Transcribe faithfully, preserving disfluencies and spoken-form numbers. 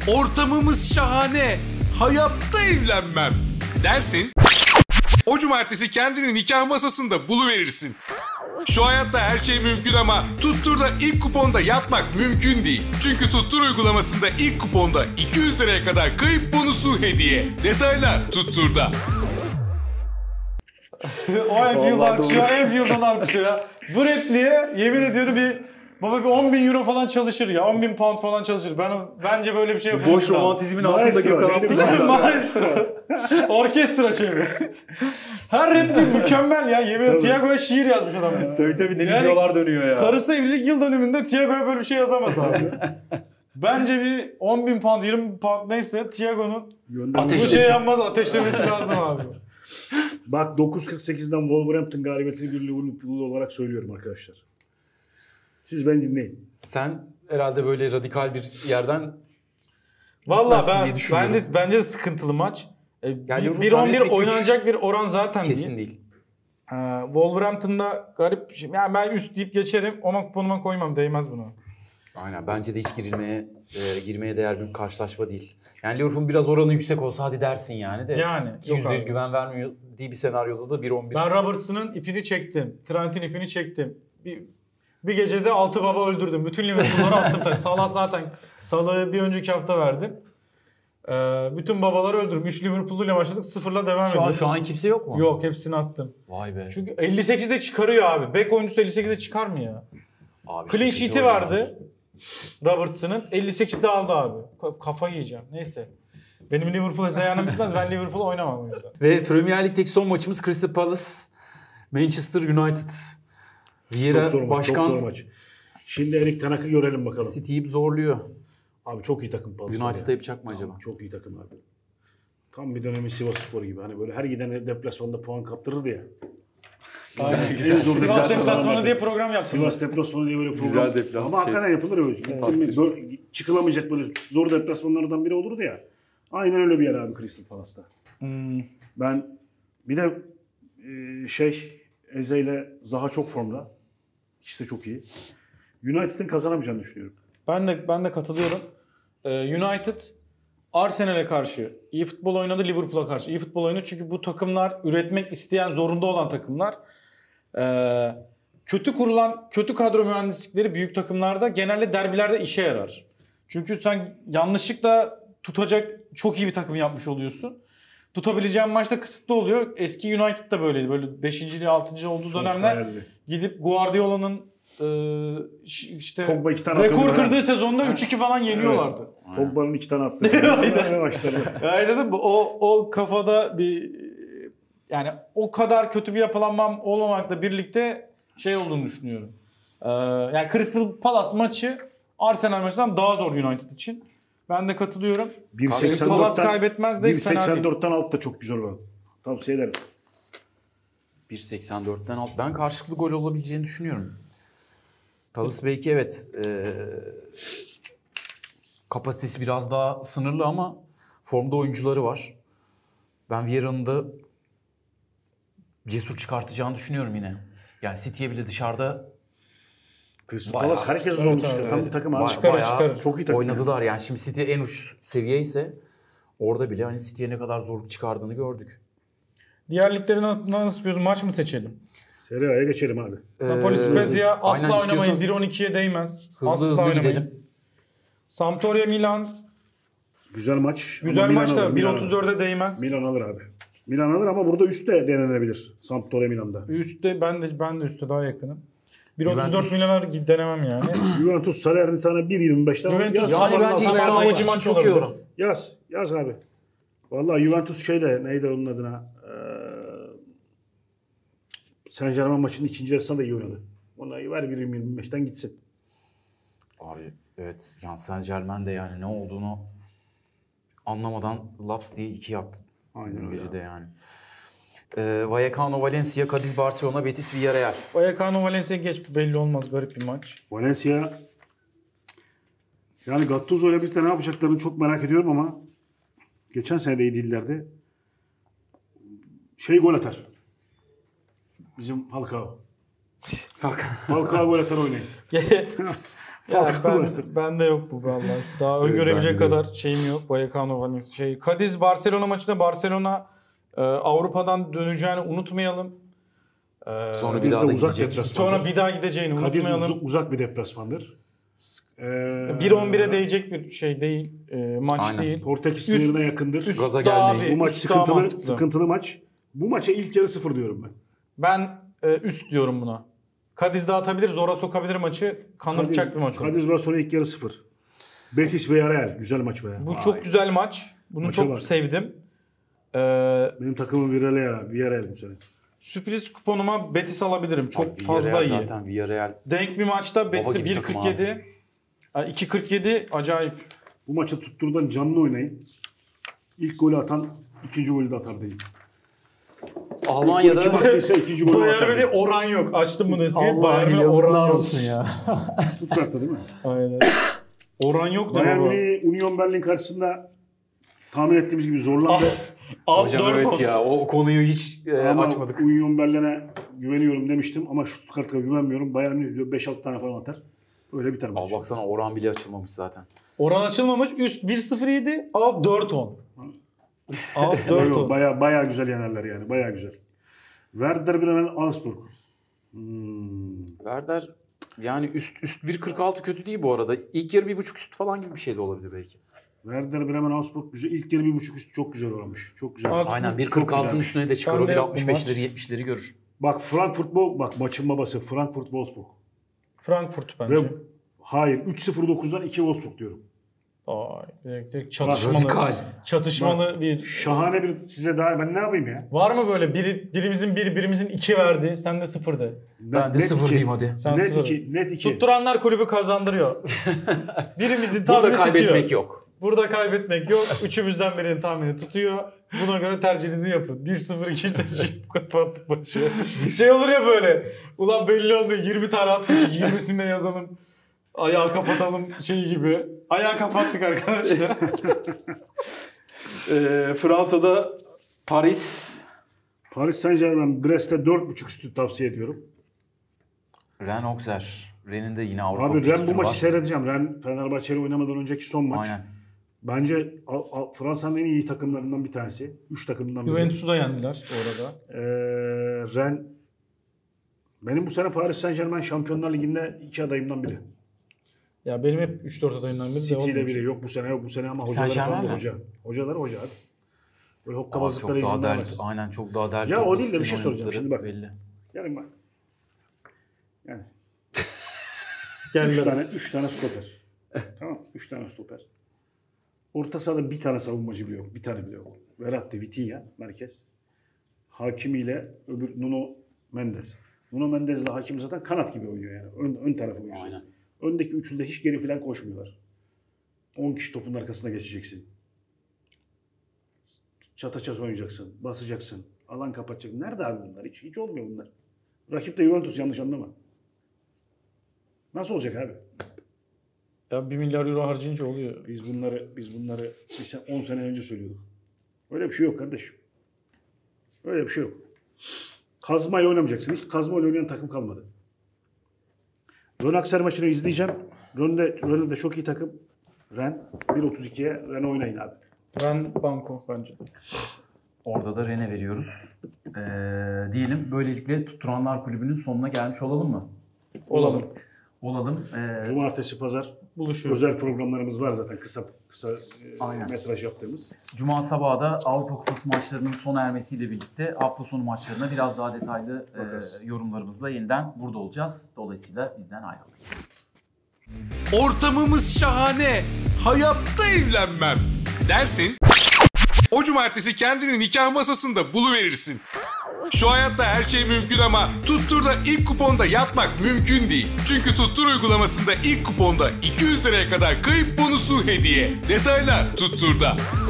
Ortamımız şahane. Hayatta evlenmem dersin. O cumartesi kendini nikah masasında buluverirsin. Şu hayatta her şey mümkün ama Tuttur'da ilk kuponda yapmak mümkün değil. Çünkü Tuttur uygulamasında ilk kuponda iki yüz liraya kadar kayıp bonusu hediye. Detaylar Tuttur'da. O Enfield'dan alkışı ya, Enfield'dan alkışı ya. Bu repliğe yemin ediyorum bir baba bir on bin euro falan çalışır ya. on bin pound falan çalışır. Ben bence böyle bir şey yapamam. Boş romantizmin altında Gökhan Maestro. Orkestra şey mi? Her replik mükemmel ya. Yemin ediyorum Thiago'ya şiir yazmış adam ya. Tabii tabii ne yani, videolar dönüyor ya. Karısı evlilik yıl dönümünde Thiago'ya böyle bir şey yazamaz abi. Bence bir on bin pound, yirmi bin pound neyse Thiago'nun bu şey yapmaz, ateşlemesi lazım abi. Bak dokuz kırk sekizden Wolverhampton galibiyetini bir Liverpool'lu olarak söylüyorum arkadaşlar. Siz beni dinleyin. Sen herhalde böyle radikal bir yerden Valla ben, ben de, bence de sıkıntılı maç. Yani bir on bir oynanacak bir oran zaten kesin değil. değil. Ee, Wolverhampton'da garip bir şey. Yani ben üst deyip geçerim ama kuponuma koymam, değmez buna. Aynen, bence de hiç girilmeye e, girmeye değer bir karşılaşma değil. Yani Liverpool biraz oranı yüksek olsa hadi dersin yani de. Yani. yüzde yüz güven vermiyor diye bir senaryoda da bir on bir. Ben Robertson'ın ipini çektim. Trent'in ipini çektim. Bir, bir gecede altı baba öldürdüm. Bütün Liverpool'ları attım tabii. Salah zaten Salah'ı bir önceki hafta verdim. Ee, bütün babaları öldürdüm. üç Liverpool'uyla başladık. sıfırla devam ediyoruz. Şu an, şu an kimse yok mu? Yok, hepsini attım. Vay be. Çünkü elli sekizde çıkarıyor abi. Bek oyuncusu elli sekizde çıkar mı ya? Abi Clean sheet'i vardı. Robertson'ın elli sekizde aldı abi. Kafayı yiyeceğim. Neyse. Benim Liverpool'a zayanım bitmez. Ben Liverpool'a oynamam o yüzden. Ve Premier Lig'deki son maçımız Crystal Palace Manchester United. Vieira çok zor maç, başkan. Çok zor maç. Şimdi Erik Ten Hag'ı görelim bakalım. City'yi zorluyor. Abi çok iyi takım Palace. United'da yapacak mı acaba? Çok iyi takım abi. Tam bir dönemin Sivasspor gibi. Hani böyle her giden deplasmanda puan kaptırırdı ya. Güzel, güzel. Sivas, Sivas deplasmanı diye program yaptım. Sivas deplasmanı diye böyle program. Güzel deplasman. Ama hakikaten şey, yapılır öyle. Böyle, çıkılamayacak böyle zor deplasmanlardan biri olurdu ya. Aynen öyle bir yer abi Crystal Palace'ta. Hmm. Ben bir de e, şey Eze ile Zaha çok formda. İkisi de çok iyi. United'ın kazanamayacağını düşünüyorum. Ben de ben de katılıyorum. Ee, United Arsenal'e karşı iyi futbol oynadı, Liverpool'a karşı iyi futbol oynadı. Çünkü bu takımlar üretmek isteyen, zorunda olan takımlar. Ee, kötü kurulan, kötü kadro mühendislikleri büyük takımlarda genelde derbilerde işe yarar. Çünkü sen yanlışlıkla tutacak çok iyi bir takım yapmış oluyorsun. Tutabileceğin maçta kısıtlı oluyor. Eski United da böyleydi. Böyle beşinci altıncı olduğu Son dönemler hayaldi. Gidip Guardiola'nın e, işte rekor kırdığı sezonda üç iki falan yeniyorlardı. Evet. Pogba'nın iki tane attı. Aynen. O o kafada bir yani o kadar kötü bir yapılanmam olmamakla birlikte şey olduğunu düşünüyorum. Ee, yani Crystal Palace maçı Arsenal maçından daha zor United için. Ben de katılıyorum. Palace kaybetmez de bir seksen dörtten alt da çok güzel var. Tavsiye ederim. bir seksen dörtten alt. Ben karşılıklı gol olabileceğini düşünüyorum. Palace belki evet e, kapasitesi biraz daha sınırlı ama formda oyuncuları var. Ben Vieira'nın da cesur çıkartacağını düşünüyorum yine. Yani City'ye bile dışarıda Crystal Palace herkes zormuştur. Evet, tam bir takım abi. Çıkarır, çıkarır. Çok iyi takım. Oynadılar yani. Şimdi City en uç seviye ise orada bile hani City'ye ne kadar zorluk çıkardığını gördük. Diğer ligleri nasıl yapıyoruz? Maç mı seçelim? Serie A'ya geçelim abi. Ee, Napoli Spezia asla aynen, oynamayın. bir on ikiye değmez. Hızlı asla hızlı oynamayın. gidelim. Sampdoria Milan. Güzel maç. Güzel maç da bir otuz dörde değmez. Milan alır abi. Milan alır ama burada üstte denenebilir. Sampdoria Milan'da. Üstte ben de ben de üstte daha yakınım. bir otuz dört Milan'a denemem yani. Juventus Salernitana bir yirmi beşten Juventus yani bence ilk sağ için çok, çok iyi olur. Yaz. Yaz abi. Vallahi Juventus şeyle neydi onun adına? Ee, Saint Germain maçının ikinci yarısında da iyi oynadı. Ona ver bir yirmi beşten gitsin. Abi evet. Yani Saint Germain de yani ne olduğunu anlamadan laps diye iki yaptı. Aynen öyle. De yani. Ee, Vallecano, Valencia, Cadiz, Barcelona, Betis, Villarreal. Vallecano, Valencia geç belli olmaz, garip bir maç. Valencia yani Gattuso ile birlikte ne yapacaklarını çok merak ediyorum ama geçen sene de iyi değillerdi. Şey gol atar. Bizim Falcao. Falcao gol atar oynayın. Yani Falcao ben, bende yok bu vallahi. Daha öngörebilecek bende de kadar şeyim yok. Vallecano hani şey. Cadiz Barcelona maçında Barcelona e, Avrupa'dan döneceğini unutmayalım. E, Sonra bir Biz daha de da uzak gidecek. deplasmandır. sonra bir daha gideceğini Kadiz unutmayalım. uz- uzak bir deplasmandır. Ee, bir on bire değecek bir şey değil. E, maç Aynen. değil. Portekiz Üst- sınırına yakındır. üst Gaza daha gelmeyin. bir- Bu maç üst daha sıkıntılı, mantıklı. sıkıntılı maç. Bu maça ilk yarı sıfır diyorum ben. Ben e, üst diyorum buna. Cadiz dağıtabilir, zora sokabilir maçı. Kanırtacak bir maç olur. Cadiz Barcelona ilk yarı sıfır. Betis Villarreal. Güzel maç be. Bu Vay. çok güzel maç. Bunu Maça çok bak. sevdim. Ee, Benim takımım Villarreal, Villarreal bu sene. sürpriz kuponuma Betis alabilirim. Çok Abi, fazla Villarreal iyi. Zaten Villarreal. Denk bir maçta Betis'e gibi bir takım kırk yedi. Yani iki kırk yedi acayip. Bu maçı tutturdan canlı oynayın. İlk golü atan ikinci golü de atar değil. Kim Almanya'da attıysa ikinci golü Bayern atar. Münih oran yok. Açtım bunu eski. Allah'ım Bayern Münih yazıklar oran yok. olsun ya. Stuttgart'ta değil mi? Aynen. Oran yok da Bayern baba. Münih Union Berlin karşısında tahmin ettiğimiz gibi zorlandı. Alt Hocam dört evet on. ya o konuyu hiç e, Ama açmadık. Union Berlin'e güveniyorum demiştim ama Stuttgart'a güvenmiyorum. Bayern Münih diyor beş altı tane falan atar. Öyle biter maç. Al baksana oran bile açılmamış zaten. Oran açılmamış. Üst bir sıfır yedi. Alt dört on. Alt Yok, dört yok, on. Baya baya güzel yenerler yani. Baya güzel. Werder Bremen Augsburg. Hmm. Werder yani üst üst bir kırk altı kötü değil bu arada. İlk yarı bir buçuk üst falan gibi bir şey de olabilir belki. Werder Bremen Augsburg güzel. İlk yarı bir buçuk üstü çok güzel olmuş. Çok güzel. Augsburg Aynen bir çok kırk altının güzel. üstüne de çıkar. Ben O de bir yok bu altmış maç. beşleri yetmişleri görür. Bak Frankfurt Bo bak maçın babası Frankfurt Wolfsburg. Frankfurt bence. Ve hayır üç sıfır dokuzdan iki Wolfsburg diyorum. Ay, direkt, direkt çatışmalı, Radikal. çatışmalı bir... Şahane bir size daha ben ne yapayım ya? Var mı böyle biri, birimizin bir, birimizin iki verdi, sen de sıfır de. Ben de Net sıfır iki. diyeyim hadi. Sen Net sıfır. iki, net iki. Tutturanlar kulübü kazandırıyor. Birimizin Burada tahmini kaybetmek tutuyor. yok. Burada kaybetmek yok. Üçümüzden birinin tahmini tutuyor. Buna göre tercihinizi yapın. bir sıfır iki tercih kapattık maçı. Şey olur ya böyle. Ulan belli olmuyor. yirmi tane atmış. yirmisinde yazalım. Ayağı kapatalım şey gibi. Ayağı kapattık arkadaşlar. Ee, Fransa'da Paris. Paris Saint Germain Brest'te dört buçuk üstü tavsiye ediyorum. Ren Auxerre. Ren'in de yine Avrupa Abi Ren bu fikstürü maçı var. seyredeceğim. Ren Fenerbahçe'yle oynamadan önceki son maç. Aynen. Bence A- A- Fransa'nın en iyi takımlarından bir tanesi. Üç takımından biri. Juventus'u da yendiler bu arada. Ee, Ren benim bu sene Paris Saint Germain Şampiyonlar Ligi'nde iki adayımdan biri. Ya benim hep üç dört adayından biri de City ile olmuş. biri. Yok bu sene yok bu sene ama Saint hocaları Germain falan da mi? hoca. Hocaları hoca. Böyle Aa, çok hokkabazlıklara daha izin derli. vermez. Aynen çok daha derli. Ya o toplu değil de bir şey sistem soracağım oynadıkları şimdi bak. Belli. Yani bak. Yani Geldiler. üç tane, üç tane stoper. Tamam üç tane stoper. Orta sahada bir tane savunmacı bile yok. Bir tane bile yok. Verratti, Vitinha, merkez. Hakimi ile öbür Nuno Mendes. Nuno Mendes ile Hakimi zaten kanat gibi oynuyor yani. Ön, ön tarafı oynuyor. Aynen. Öndeki üçlüde hiç geri falan koşmuyorlar. on kişi topun arkasına geçeceksin. Çata çat oynayacaksın. Basacaksın. Alan kapatacaksın. Nerede abi bunlar? Hiç, hiç olmuyor bunlar. Rakip de Juventus yanlış anlama. Nasıl olacak abi? Ya bir milyar euro harcayınca oluyor. Biz bunları biz bunları on sene önce söylüyorduk. Öyle bir şey yok kardeşim. Öyle bir şey yok. Kazmayla oynamayacaksın. Hiç kazmayla oynayan takım kalmadı. Ren Auxerre maçını izleyeceğim. Ren'de, Ren'de çok iyi takım. Ren bir otuz ikiye Ren oynayın abi. Ben banko bence. Orada da Ren'e veriyoruz. Ee, diyelim böylelikle Tutturanlar Kulübü'nün sonuna gelmiş olalım mı? Olalım. Olalım. Ee, Cumartesi, pazar Buluşuyoruz. özel programlarımız var zaten. Kısa kısa e, Aynen. metraj yaptığımız. Cuma sabahı da Avrupa Kupası maçlarının sona ermesiyle birlikte hafta sonu maçlarına biraz daha detaylı Bakarız. e, yorumlarımızla yeniden burada olacağız. Dolayısıyla bizden ayrılın. Ortamımız şahane. Hayatta evlenmem dersin. O cumartesi kendini nikah masasında buluverirsin. Şu hayatta her şey mümkün ama Tuttur'da ilk kuponda yatmak mümkün değil. Çünkü Tuttur uygulamasında ilk kuponda iki yüz liraya kadar kayıp bonusu hediye. Detaylar Tuttur'da.